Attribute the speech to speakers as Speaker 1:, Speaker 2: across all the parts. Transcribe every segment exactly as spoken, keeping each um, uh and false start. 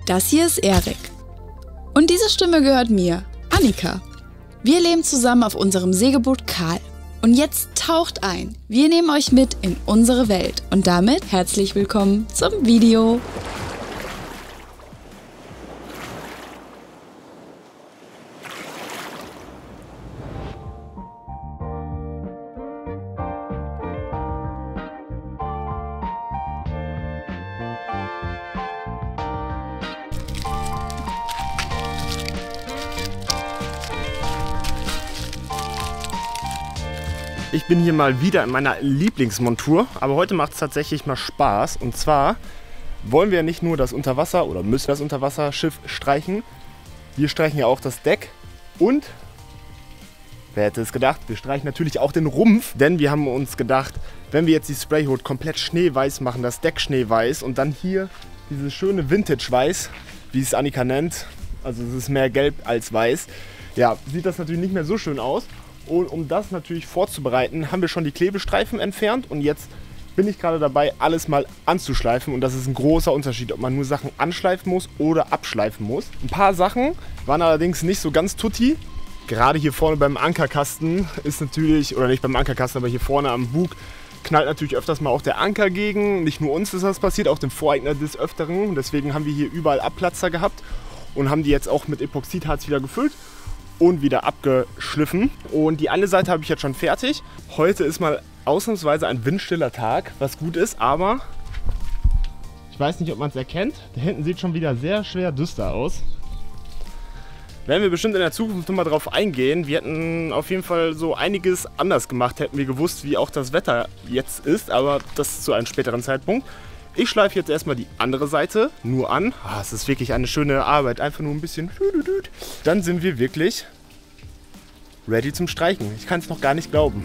Speaker 1: Das hier ist Erik. Und diese Stimme gehört mir, Annika. Wir leben zusammen auf unserem Segelboot Karl. Und jetzt taucht ein. Wir nehmen euch mit in unsere Welt. Und damit herzlich willkommen zum Video.
Speaker 2: Ich bin hier mal wieder in meiner Lieblingsmontur, aber heute macht es tatsächlich mal Spaß. Und zwar wollen wir nicht nur das Unterwasser oder müssen das Unterwasserschiff streichen, wir streichen ja auch das Deck und, wer hätte es gedacht, wir streichen natürlich auch den Rumpf, denn wir haben uns gedacht, wenn wir jetzt die Sprayhood komplett schneeweiß machen, das Deck schneeweiß und dann hier dieses schöne Vintage-Weiß, wie es Annika nennt, also es ist mehr gelb als weiß, ja, sieht das natürlich nicht mehr so schön aus. Und um das natürlich vorzubereiten, haben wir schon die Klebestreifen entfernt und jetzt bin ich gerade dabei, alles mal anzuschleifen und das ist ein großer Unterschied, ob man nur Sachen anschleifen muss oder abschleifen muss. Ein paar Sachen waren allerdings nicht so ganz tutti. Gerade hier vorne beim Ankerkasten ist natürlich, oder nicht beim Ankerkasten, aber hier vorne am Bug knallt natürlich öfters mal auch der Anker gegen. Nicht nur uns ist das passiert, auch dem Voreigner des Öfteren. Deswegen haben wir hier überall Abplatzer gehabt und haben die jetzt auch mit Epoxidharz wieder gefüllt und wieder abgeschliffen. Und die eine Seite habe ich jetzt schon fertig. Heute ist mal ausnahmsweise ein windstiller Tag, was gut ist, aber ich weiß nicht, ob man es erkennt. Da hinten sieht schon wieder sehr schwer düster aus. Werden wir bestimmt in der Zukunft nochmal drauf eingehen. Wir hätten auf jeden Fall so einiges anders gemacht, hätten wir gewusst, wie auch das Wetter jetzt ist, aber das zu einem späteren Zeitpunkt. Ich schleife jetzt erstmal die andere Seite nur an. Ah, es ist wirklich eine schöne Arbeit, einfach nur ein bisschen. Dann sind wir wirklich ready zum Streichen. Ich kann es noch gar nicht glauben.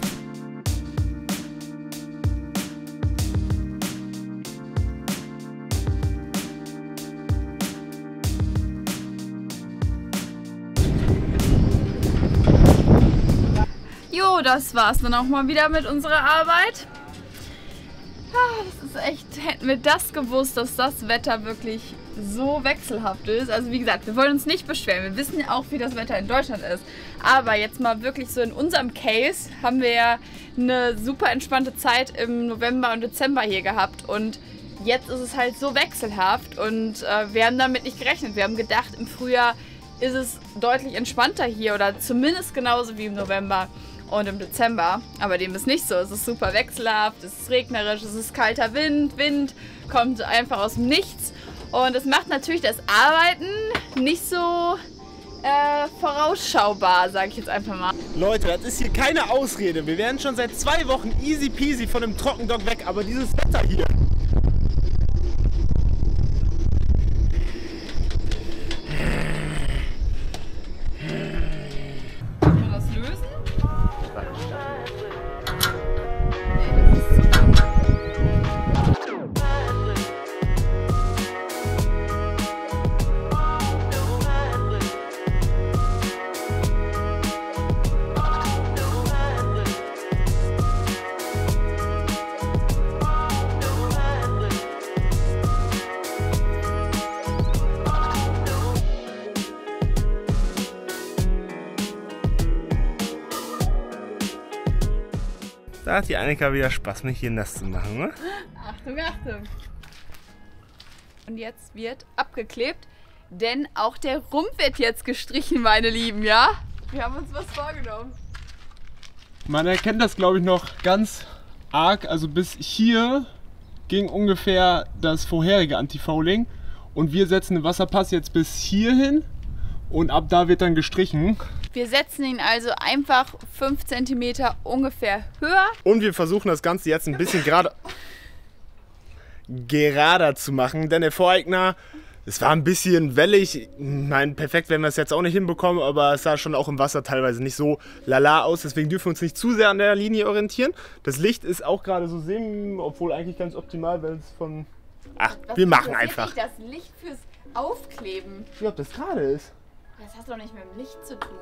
Speaker 3: Jo, das war's dann auch mal wieder mit unserer Arbeit. Das ist echt, hätten wir das gewusst, dass das Wetter wirklich so wechselhaft ist. Also wie gesagt, wir wollen uns nicht beschweren. Wir wissen ja auch, wie das Wetter in Deutschland ist. Aber jetzt mal wirklich so in unserem Case haben wir ja eine super entspannte Zeit im November und Dezember hier gehabt. Und jetzt ist es halt so wechselhaft und äh, wir haben damit nicht gerechnet. Wir haben gedacht, im Frühjahr ist es deutlich entspannter hier oder zumindest genauso wie im November und im Dezember, aber dem ist nicht so. Es ist super wechselhaft, es ist regnerisch, es ist kalter Wind, Wind kommt einfach aus dem Nichts und es macht natürlich das Arbeiten nicht so äh, vorausschaubar, sage ich jetzt einfach mal.
Speaker 2: Leute, das ist hier keine Ausrede. Wir wären schon seit zwei Wochen easy peasy von dem Trockendock weg, aber dieses Wetter hier. Da hat die Annika wieder Spaß, mich hier nass zu machen, ne?
Speaker 3: Achtung, Achtung! Und jetzt wird abgeklebt, denn auch der Rumpf wird jetzt gestrichen, meine Lieben, ja? Wir haben uns was vorgenommen.
Speaker 4: Man erkennt das, glaube ich, noch ganz arg. Also bis hier ging ungefähr das vorherige Antifouling. Und wir setzen den Wasserpass jetzt bis hierhin und ab da wird dann gestrichen.
Speaker 3: Wir setzen ihn also einfach fünf Zentimeter ungefähr höher.
Speaker 2: Und wir versuchen das Ganze jetzt ein bisschen gerade gerader zu machen, denn der Voreigner, es war ein bisschen wellig. Nein, perfekt werden wir es jetzt auch nicht hinbekommen, aber es sah schon auch im Wasser teilweise nicht so lala aus. Deswegen dürfen wir uns nicht zu sehr an der Linie orientieren. Das Licht ist auch gerade so semi, obwohl eigentlich ganz optimal, wenn es von... Ach,
Speaker 3: Was
Speaker 2: wir machen
Speaker 3: interessiert
Speaker 2: einfach.
Speaker 3: dich das Licht fürs Aufkleben?
Speaker 2: Wie ob das gerade ist.
Speaker 3: Das hat doch nicht mit dem Licht zu tun.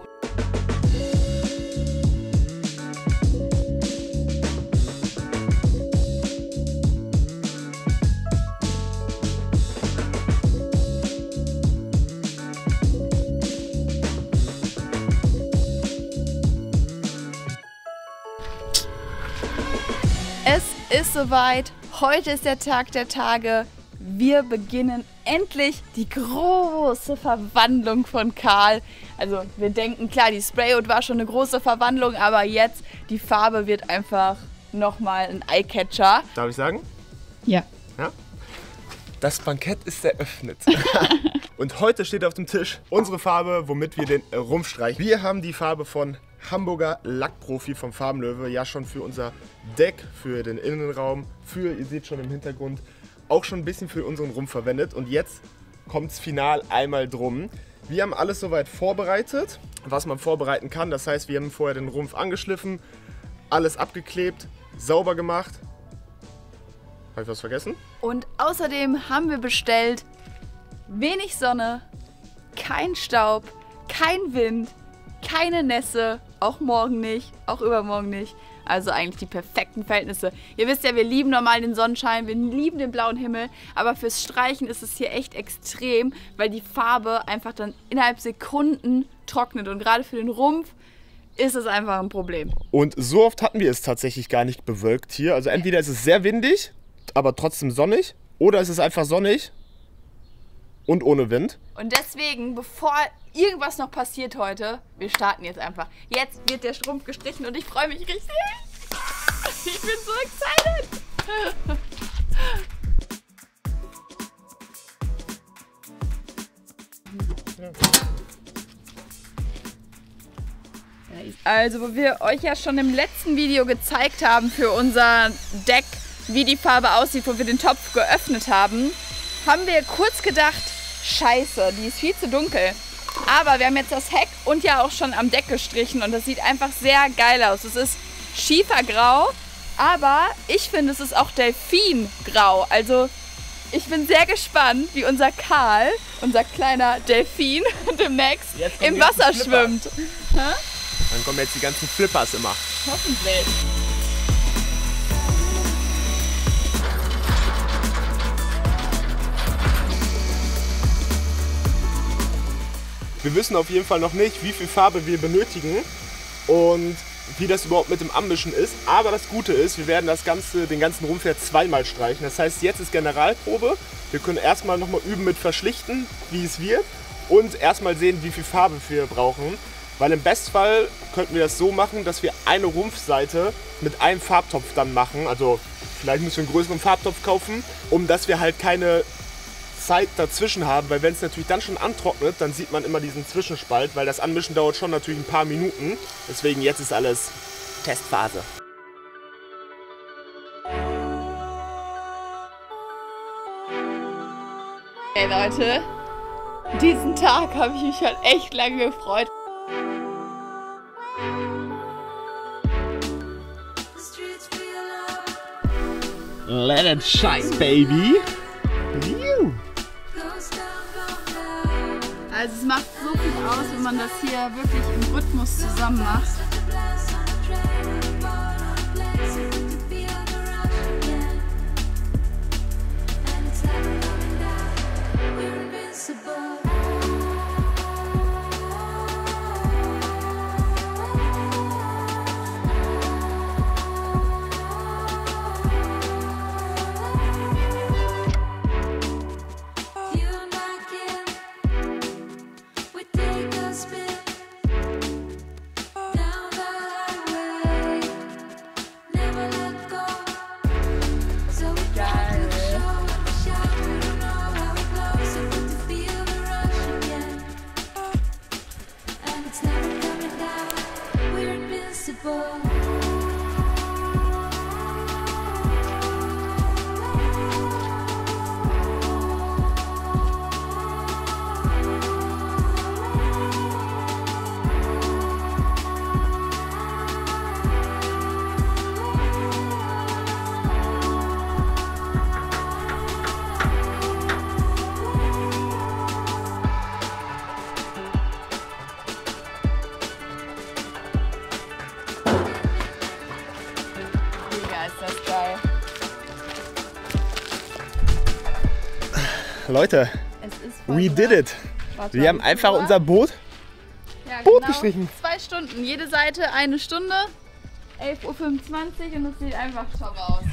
Speaker 3: ist soweit. Heute ist der Tag der Tage. Wir beginnen endlich die große Verwandlung von Karl. Also wir denken, klar, die Spraywood war schon eine große Verwandlung, aber jetzt die Farbe wird einfach nochmal ein Eyecatcher.
Speaker 2: Darf ich sagen?
Speaker 1: Ja.
Speaker 2: Ja? Das Bankett ist eröffnet. Und heute steht auf dem Tisch unsere Farbe, womit wir den Rumpf streichen. Wir haben die Farbe von Hamburger Lackprofi vom Farbenlöwe ja schon für unser Deck, für den Innenraum, für, ihr seht schon im Hintergrund, auch schon ein bisschen für unseren Rumpf verwendet. Und jetzt kommt es final einmal drum. Wir haben alles soweit vorbereitet, was man vorbereiten kann. Das heißt, wir haben vorher den Rumpf angeschliffen, alles abgeklebt, sauber gemacht. Habe ich was vergessen?
Speaker 3: Und außerdem haben wir bestellt wenig Sonne, kein Staub, kein Wind, keine Nässe, auch morgen nicht, auch übermorgen nicht. Also eigentlich die perfekten Verhältnisse. Ihr wisst ja, wir lieben normal den Sonnenschein, wir lieben den blauen Himmel, aber fürs Streichen ist es hier echt extrem, weil die Farbe einfach dann innerhalb Sekunden trocknet und gerade für den Rumpf ist es einfach ein Problem.
Speaker 2: Und so oft hatten wir es tatsächlich gar nicht bewölkt hier. Also entweder ist es sehr windig, aber trotzdem sonnig, oder es ist einfach sonnig und ohne Wind. Und
Speaker 3: deswegen, bevor irgendwas noch passiert heute, wir starten jetzt einfach. Jetzt wird der Strumpf gestrichen und ich freue mich richtig. Ich bin so excited. Also, wo wir euch ja schon im letzten Video gezeigt haben für unser Deck, wie die Farbe aussieht, wo wir den Topf geöffnet haben, haben wir kurz gedacht, scheiße, die ist viel zu dunkel. Aber wir haben jetzt das Heck und ja auch schon am Deck gestrichen und das sieht einfach sehr geil aus. Es ist Schiefergrau, aber ich finde, es ist auch Delfingrau. Also ich bin sehr gespannt, wie unser Karl, unser kleiner Delfin, demnächst im Wasser schwimmt.
Speaker 2: Dann kommen jetzt die ganzen Flippers immer.
Speaker 3: Hoffentlich.
Speaker 2: Wir wissen auf jeden Fall noch nicht, wie viel Farbe wir benötigen und wie das überhaupt mit dem Anmischen ist. Aber das Gute ist, wir werden das Ganze, den ganzen Rumpf jetzt zweimal streichen. Das heißt, jetzt ist Generalprobe. Wir können erstmal nochmal üben mit Verschlichten, wie es wird. Und erstmal sehen, wie viel Farbe wir brauchen. Weil im Bestfall könnten wir das so machen, dass wir eine Rumpfseite mit einem Farbtopf dann machen. Also vielleicht müssen wir einen größeren Farbtopf kaufen, um dass wir halt keine Zeit dazwischen haben, weil wenn es natürlich dann schon antrocknet, dann sieht man immer diesen Zwischenspalt, weil das Anmischen dauert schon natürlich ein paar Minuten. Deswegen jetzt ist alles Testphase.
Speaker 3: Hey Leute, diesen Tag habe ich mich halt echt lange gefreut.
Speaker 2: Let it shine, baby!
Speaker 3: Also es macht so viel aus, wenn man das hier wirklich im Rhythmus zusammen macht.
Speaker 2: Leute, we did it.
Speaker 3: Warte,
Speaker 2: wir haben einfach unser Boot,
Speaker 3: ja,
Speaker 2: Boot
Speaker 3: genau.
Speaker 2: gestrichen.
Speaker 3: Zwei Stunden, jede Seite eine Stunde. elf Uhr fünfundzwanzig und es sieht einfach top aus.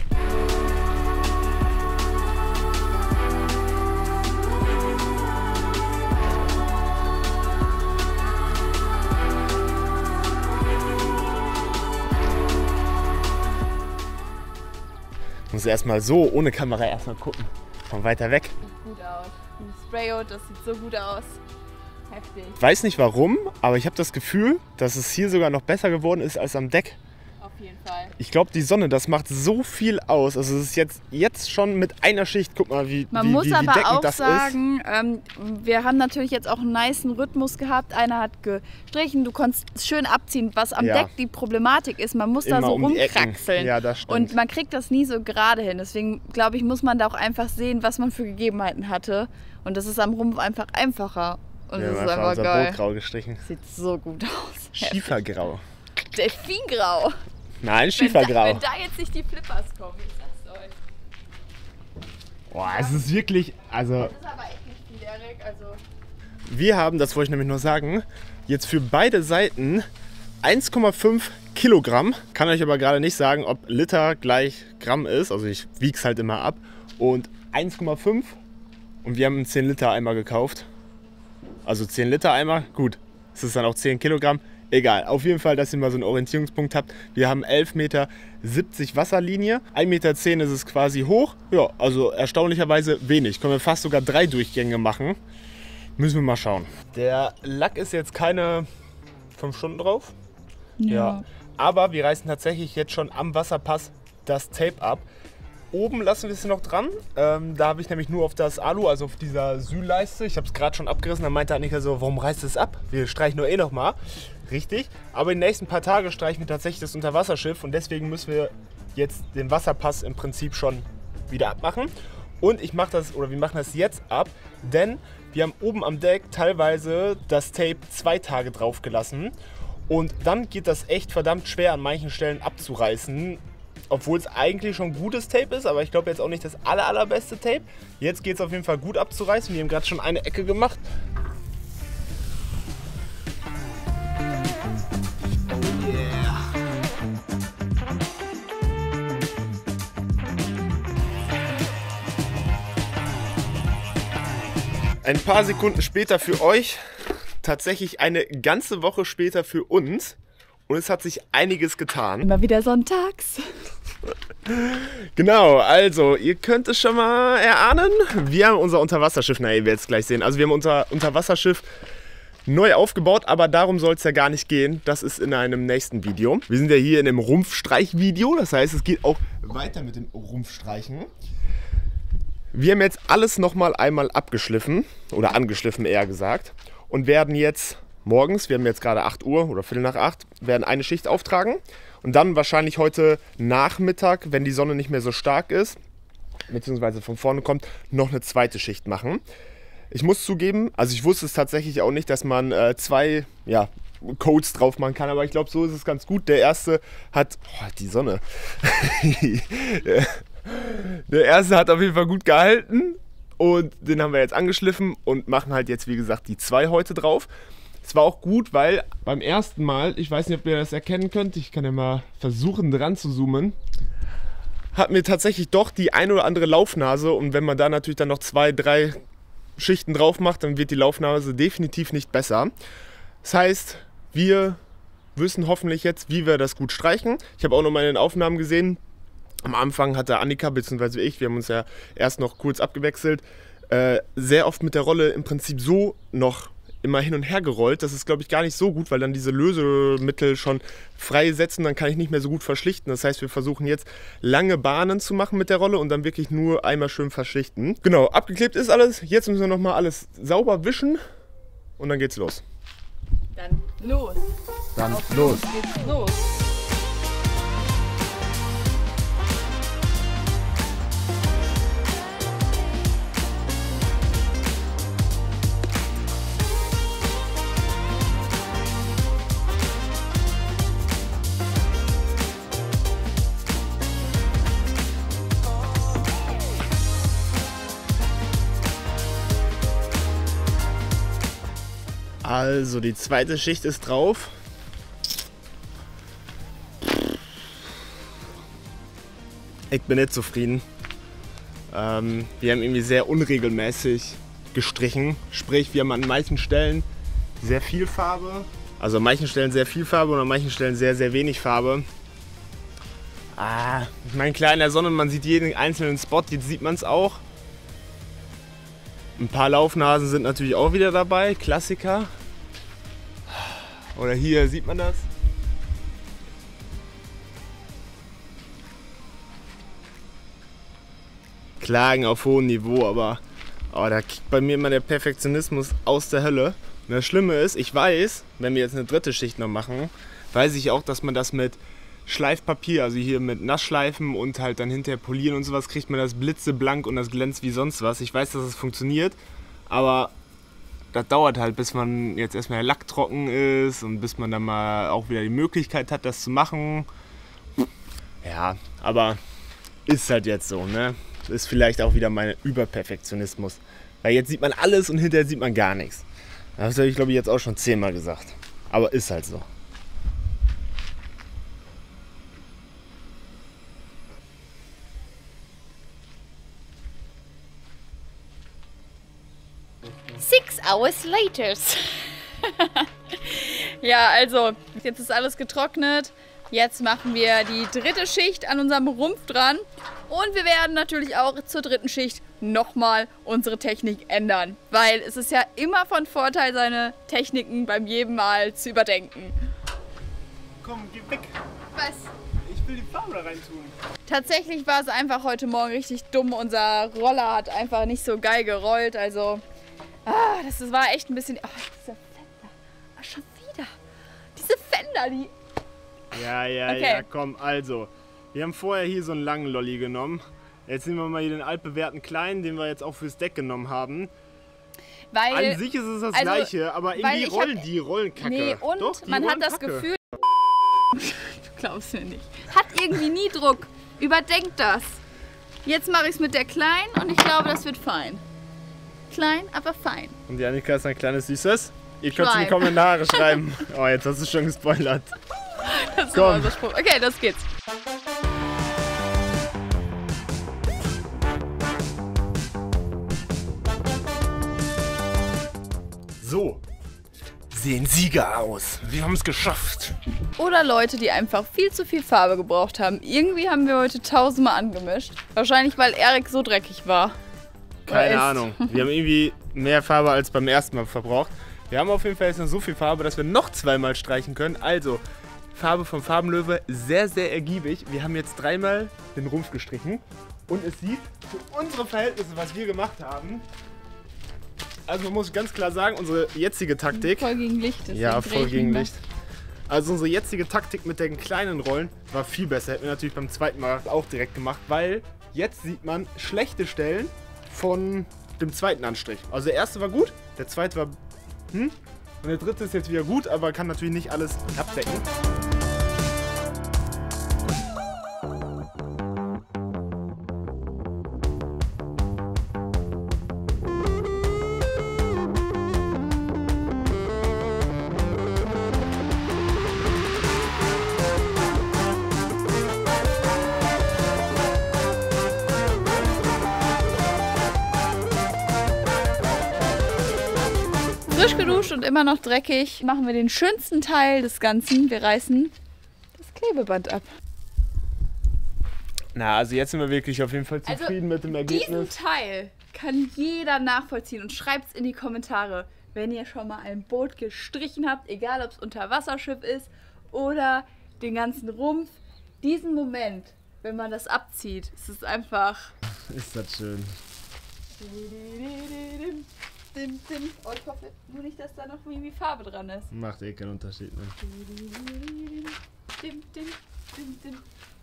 Speaker 2: Ich muss erstmal so ohne Kamera erstmal gucken. Von weiter weg.
Speaker 3: Sieht gut aus. Ein Sprayout, das sieht so gut aus. Heftig.
Speaker 2: Ich weiß nicht warum, aber ich habe das Gefühl, dass es hier sogar noch besser geworden ist als am Deck.
Speaker 3: Auf jeden Fall.
Speaker 2: Ich glaube, die Sonne, das macht so viel aus. Also es ist jetzt, jetzt schon mit einer Schicht, guck mal, wie,
Speaker 3: Man
Speaker 2: wie,
Speaker 3: muss
Speaker 2: wie, wie
Speaker 3: aber
Speaker 2: deckend
Speaker 3: auch
Speaker 2: das
Speaker 3: sagen, ähm, wir haben natürlich jetzt auch einen nicen Rhythmus gehabt. Einer hat gestrichen, du konntest es schön abziehen. Was am
Speaker 2: Ja.
Speaker 3: Deck die Problematik ist, man muss da
Speaker 2: Immer
Speaker 3: so
Speaker 2: um die Ecken.
Speaker 3: rumkraxeln.
Speaker 2: Ja, das stimmt.
Speaker 3: Und man kriegt das nie so gerade hin. Deswegen, glaube ich, muss man da auch einfach sehen, was man für Gegebenheiten hatte. Und das ist am Rumpf einfach einfacher. Und
Speaker 2: Wir
Speaker 3: das
Speaker 2: haben
Speaker 3: ist
Speaker 2: einfach
Speaker 3: einfach
Speaker 2: unser
Speaker 3: geil.
Speaker 2: Boot grau gestrichen.
Speaker 3: Sieht so gut aus.
Speaker 2: Schiefergrau.
Speaker 3: Delfingrau.
Speaker 2: Nein,
Speaker 3: Wenn da,
Speaker 2: Schiefergrau.
Speaker 3: wenn da jetzt nicht die Flippers kommen, ich sag's euch.
Speaker 2: Boah, es ist wirklich, also
Speaker 3: Das ist aber echt nicht viel, Erik. Also,
Speaker 2: wir haben, das wollte ich nämlich nur sagen, jetzt für beide Seiten eins Komma fünf Kilogramm. Kann euch aber gerade nicht sagen, ob Liter gleich Gramm ist. Also ich wiege es halt immer ab. Und eins Komma fünf und wir haben einen zehn Liter Eimer gekauft. Also zehn Liter Eimer, gut. Es ist dann auch zehn Kilogramm. Egal, auf jeden Fall, dass ihr mal so einen Orientierungspunkt habt. Wir haben elf Meter siebzig Wasserlinie. ein Meter zehn ist es quasi hoch. Ja, also erstaunlicherweise wenig. Können wir fast sogar drei Durchgänge machen. Müssen wir mal schauen. Der Lack ist jetzt keine fünf Stunden drauf. Ja. Aber wir reißen tatsächlich jetzt schon am Wasserpass das Tape ab. Oben lassen wir es noch dran. Ähm, da habe ich nämlich nur auf das Alu, also auf dieser Sühlleiste. Ich habe es gerade schon abgerissen. Da meinte Annika so, warum reißt es ab? Wir streichen nur eh noch mal. Richtig. Aber in den nächsten paar Tagen streichen wir tatsächlich das Unterwasserschiff. Und deswegen müssen wir jetzt den Wasserpass im Prinzip schon wieder abmachen. Und ich mache das, oder wir machen das jetzt ab, denn wir haben oben am Deck teilweise das Tape zwei Tage drauf gelassen. Und dann geht das echt verdammt schwer an manchen Stellen abzureißen. Obwohl es eigentlich schon gutes Tape ist, aber ich glaube jetzt auch nicht das aller, allerbeste Tape. Jetzt geht es auf jeden Fall gut abzureißen. Wir haben gerade schon eine Ecke gemacht. Oh yeah. Ein paar Sekunden später für euch, tatsächlich eine ganze Woche später für uns. Und es hat sich einiges getan.
Speaker 3: immer wieder sonntags.
Speaker 2: Genau, also ihr könnt es schon mal erahnen. Wir haben unser Unterwasserschiff, na ihr werdet es gleich sehen. Also wir haben unser Unterwasserschiff neu aufgebaut, aber darum soll es ja gar nicht gehen. Das ist in einem nächsten Video. Wir sind ja hier in einem Rumpfstreich-Video, das heißt es geht auch weiter mit dem Rumpfstreichen. Wir haben jetzt alles nochmal einmal abgeschliffen, oder angeschliffen eher gesagt, und werden jetzt morgens, wir haben jetzt gerade acht Uhr oder Viertel nach acht, werden eine Schicht auftragen und dann wahrscheinlich heute Nachmittag, wenn die Sonne nicht mehr so stark ist, beziehungsweise von vorne kommt, noch eine zweite Schicht machen. Ich muss zugeben, also ich wusste es tatsächlich auch nicht, dass man äh, zwei ja, Codes drauf machen kann, aber ich glaube, so ist es ganz gut. Der erste hat, oh, die Sonne, der erste hat auf jeden Fall gut gehalten und den haben wir jetzt angeschliffen und machen halt jetzt, wie gesagt, die zwei heute drauf. Es war auch gut, weil beim ersten Mal, ich weiß nicht, ob ihr das erkennen könnt, ich kann ja mal versuchen dran zu zoomen, hat mir tatsächlich doch die ein oder andere Laufnase und wenn man da natürlich dann noch zwei, drei Schichten drauf macht, dann wird die Laufnase definitiv nicht besser. Das heißt, wir wissen hoffentlich jetzt, wie wir das gut streichen. Ich habe auch noch mal in den Aufnahmen gesehen, am Anfang hatte Annika bzw. ich, wir haben uns ja erst noch kurz abgewechselt, äh, sehr oft mit der Rolle im Prinzip so noch immer hin und her gerollt. Das ist, glaube ich, gar nicht so gut, weil dann diese Lösemittel schon freisetzen, dann kann ich nicht mehr so gut verschlichten. Das heißt, wir versuchen jetzt lange Bahnen zu machen mit der Rolle und dann wirklich nur einmal schön verschlichten. Genau, abgeklebt ist alles. Jetzt müssen wir nochmal alles sauber wischen und dann geht's los.
Speaker 3: Dann los.
Speaker 2: Dann
Speaker 3: Auf
Speaker 2: los.
Speaker 3: geht's los.
Speaker 2: Also die zweite Schicht ist drauf. Ich bin nicht zufrieden. Ähm, wir haben irgendwie sehr unregelmäßig gestrichen. Sprich, wir haben an manchen Stellen sehr viel Farbe. Also an manchen Stellen sehr viel Farbe und an manchen Stellen sehr, sehr wenig Farbe. Ah, ich meine, klar in der Sonne, man sieht jeden einzelnen Spot, jetzt sieht man es auch. Ein paar Laufnasen sind natürlich auch wieder dabei, Klassiker. Oder hier sieht man das. Klagen auf hohem Niveau, aber oh, da kickt bei mir immer der Perfektionismus aus der Hölle. Und das Schlimme ist, ich weiß, wenn wir jetzt eine dritte Schicht noch machen, weiß ich auch, dass man das mit Schleifpapier, also hier mit Nassschleifen und halt dann hinterher polieren und sowas, kriegt man das blitzeblank und das glänzt wie sonst was. Ich weiß, dass es funktioniert, aber das dauert halt, bis man jetzt erstmal der Lack trocken ist und bis man dann mal auch wieder die Möglichkeit hat, das zu machen. Ja, aber ist halt jetzt so, ne? Ist vielleicht auch wieder mein Überperfektionismus. Weil jetzt sieht man alles und hinterher sieht man gar nichts. Das habe ich, glaube ich, jetzt auch schon zehnmal gesagt. Aber ist halt so.
Speaker 3: Six hours later. Ja, also, jetzt ist alles getrocknet. Jetzt machen wir die dritte Schicht an unserem Rumpf dran. Und wir werden natürlich auch zur dritten Schicht nochmal unsere Technik ändern. Weil es ist ja immer von Vorteil, seine Techniken beim jedem Mal zu überdenken.
Speaker 2: Komm, geh weg.
Speaker 3: Was?
Speaker 2: Ich will die Farbe da rein tun.
Speaker 3: Tatsächlich war es einfach heute Morgen richtig dumm. Unser Roller hat einfach nicht so geil gerollt. Also, ah, das war echt ein bisschen... Oh, diese Fender. Ah, schon wieder. Diese Fender, die...
Speaker 2: Ja, ja,
Speaker 3: Okay.
Speaker 2: ja, komm, also. Wir haben vorher hier so einen langen Lolli genommen. Jetzt nehmen wir mal hier den altbewährten kleinen, den wir jetzt auch fürs Deck genommm haben.
Speaker 3: Weil,
Speaker 2: An sich ist es das
Speaker 3: also,
Speaker 2: Gleiche, aber
Speaker 3: weil
Speaker 2: irgendwie
Speaker 3: ich
Speaker 2: rollen
Speaker 3: hab-
Speaker 2: die rollen kacke.
Speaker 3: nee, und
Speaker 2: Doch, die
Speaker 3: man
Speaker 2: rollen
Speaker 3: hat das
Speaker 2: kacke.
Speaker 3: Gefühl... Du glaubst mir nicht. Hat irgendwie nie Druck. Überdenkt das. Jetzt mache ich es mit der Kleinen und ich glaube, das wird fein. Klein, aber fein.
Speaker 2: Und die Annika ist ein kleines Süßes. Ihr könnt es in die
Speaker 3: Schwein.
Speaker 2: Kommentare schreiben. Oh, jetzt hast du schon gespoilert.
Speaker 3: Das ist
Speaker 2: Komm.
Speaker 3: immer unser Spruch. Okay, das geht's.
Speaker 2: So sehen Sieger aus. Wir haben es geschafft.
Speaker 3: Oder Leute, die einfach viel zu viel Farbe gebraucht haben. Irgendwie haben wir heute tausendmal angemischt. Wahrscheinlich, weil Erik so dreckig war.
Speaker 2: Keine
Speaker 3: ist.
Speaker 2: Ahnung. Wir haben irgendwie mehr Farbe als beim ersten Mal verbraucht. Wir haben auf jeden Fall jetzt noch so viel Farbe, dass wir noch zweimal streichen können. Also, Farbe vom Farbenlöwe sehr, sehr ergiebig. Wir haben jetzt dreimal den Rumpf gestrichen. Und es sieht für unsere Verhältnisse, was wir gemacht haben, also man muss ganz klar sagen, unsere jetzige Taktik...
Speaker 3: Voll gegen Licht. deswegen
Speaker 2: Ja,
Speaker 3: dreh
Speaker 2: voll
Speaker 3: ich
Speaker 2: gegen
Speaker 3: ihn
Speaker 2: Licht. Also unsere jetzige Taktik mit den kleinen Rollen war viel besser. Hätten wir natürlich beim zweiten Mal auch direkt gemacht, weil jetzt sieht man schlechte Stellen von dem zweiten Anstrich. Also der erste war gut, der zweite war hm, und der dritte ist jetzt wieder gut, aber kann natürlich nicht alles abdecken.
Speaker 3: Frisch geduscht und immer noch dreckig machen wir den schönsten Teil des Ganzen. Wir reißen das Klebeband ab.
Speaker 2: Na, also jetzt sind wir wirklich auf jeden Fall
Speaker 3: Also,
Speaker 2: zufrieden mit dem
Speaker 3: Diesen
Speaker 2: Ergebnis.
Speaker 3: Teil kann jeder nachvollziehen und schreibt es in die Kommentare, wenn ihr schon mal ein Boot gestrichen habt, egal ob es Unterwasserschiff ist oder den ganzen Rumpf. Diesen Moment, wenn man das abzieht, ist es einfach...
Speaker 2: Ist das schön.
Speaker 3: Dim, dim. Oh, ich hoffe nur nicht, dass da noch irgendwie Farbe dran ist.
Speaker 2: Macht eh keinen Unterschied. Ne?
Speaker 3: Dim, dim, dim, dim.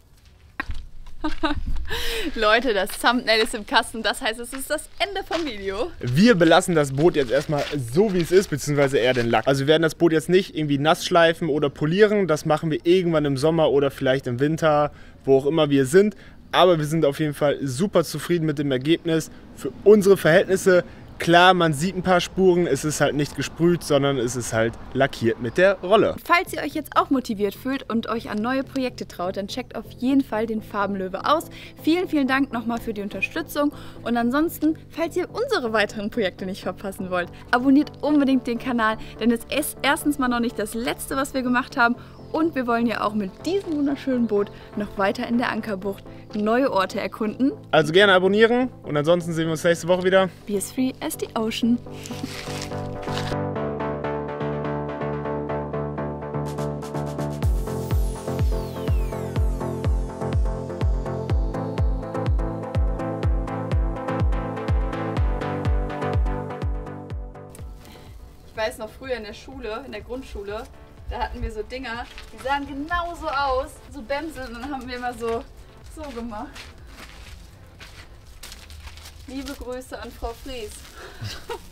Speaker 3: Leute, das Thumbnail ist im Kasten. Das heißt, es ist das Ende vom Video.
Speaker 2: Wir belassen das Boot jetzt erstmal so, wie es ist, beziehungsweise eher den Lack. Also wir werden das Boot jetzt nicht irgendwie nass schleifen oder polieren. Das machen wir irgendwann im Sommer oder vielleicht im Winter, wo auch immer wir sind. Aber wir sind auf jeden Fall super zufrieden mit dem Ergebnis. Für unsere Verhältnisse Klar, man sieht ein paar Spuren, es ist halt nicht gesprüht, sondern es ist halt lackiert mit der Rolle.
Speaker 3: Falls ihr euch jetzt auch motiviert fühlt und euch an neue Projekte traut, dann checkt auf jeden Fall den Farbenlöwe aus. Vielen, vielen Dank nochmal für die Unterstützung und ansonsten, falls ihr unsere weiteren Projekte nicht verpassen wollt, abonniert unbedingt den Kanal, denn es ist erstens mal noch nicht das letzte, was wir gemacht haben und wir wollen ja auch mit diesem wunderschönen Boot noch weiter in der Ankerbucht neue Orte erkunden.
Speaker 2: Also gerne abonnieren und ansonsten sehen wir uns nächste Woche wieder.
Speaker 3: Be as free as the ocean. Ich weiß noch früher in der Schule, in der Grundschule, da hatten wir so Dinger, die sahen genauso aus, so Bämsel, und dann haben wir immer so, so gemacht. Liebe Grüße an Frau Fries.